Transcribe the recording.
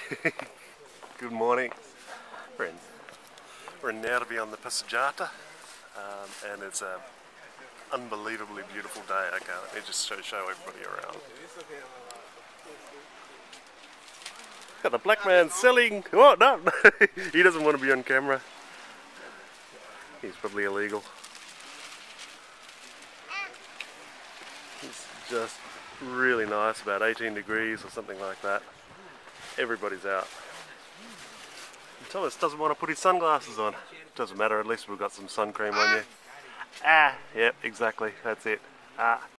Good morning. We're in now to be on the Passeggiata, and it's a unbelievably beautiful day. Okay, let me just show everybody around. Got the black man selling. Oh no, he doesn't want to be on camera. He's probably illegal. It's just really nice, about 18 degrees or something like that. Everybody's out. Thomas doesn't want to put his sunglasses on. Doesn't matter, at least we've got some sun cream on you. Yep, exactly, that's it.